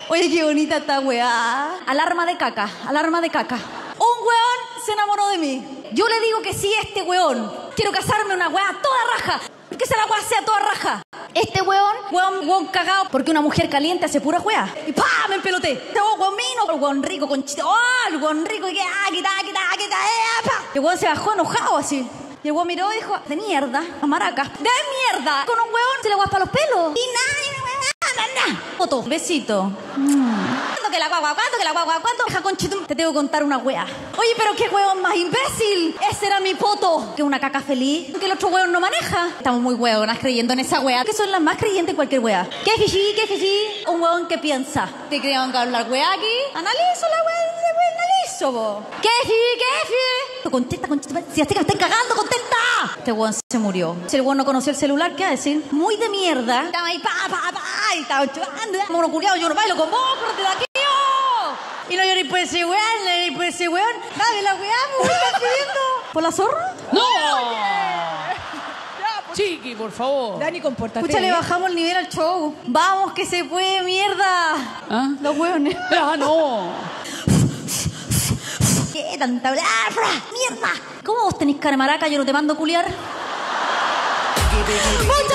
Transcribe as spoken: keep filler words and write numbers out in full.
Oye, qué bonita esta weá. Alarma de caca, alarma de caca. Un weón se enamoró de mí. Yo le digo que sí a este weón. Quiero casarme una weá toda raja. Que esa la weá sea toda raja. Este weón, weón, weón cagado, porque una mujer caliente hace pura weá. Y ¡pah! Me empeloté. Este weón vino, el weón rico, con chiste. ¡Oh! El weón rico, y que ¡ah! ¡Quita, quita, quita! ¡Eh! ¡Pa! El weón se bajó enojado así. Y el weón miró y dijo, de mierda, a maraca. De mierda. Con un weón se le guaspa los pelos. Y nada, nada, nada. Foto, besito. Mm. ¿Cuándo que la guagua? ¿Cuándo que la guagua? ¿Cuándo? Deja conchitum. Te tengo que contar una wea. Oye, pero qué weón más imbécil. Ese era mi poto. Que una caca feliz. Que el otro weón no maneja. Estamos muy weonas creyendo en esa wea. Que son las más creyentes en cualquier wea. ¿Qué fichi? ¿Qué fichi? Un weón que piensa. Te creo que hablar wea aquí. Analizo la wea. Analizo, bo. ¿Qué fichi? ¿Qué fichi? Contesta, contesta. Si hasta que me están cagando, contesta. Este weón se murió. Si el weón no conoció el celular, ¿qué va a decir? Muy de mierda. Estaba ahí, pa, pa, pa. Y estaba chupando. Mono culiado, yo no bailo con vos. Córrete de aquí. Y no lloré por ese weón, no lloré por ese weón. Dame la weá, me voy a estar pidiendo. ¿Por la zorra? ¡No! Chiqui, por favor. Dani, compórtate. Pucha, le bajamos el nivel al show. Vamos, que se puede, mierda. ¿Ah? Los weones. ¡Ah, no! ¿Qué tanta ¡mierda! ¿Cómo vos tenés cara de maraca? Yo no te mando a culiar. ¡Mucha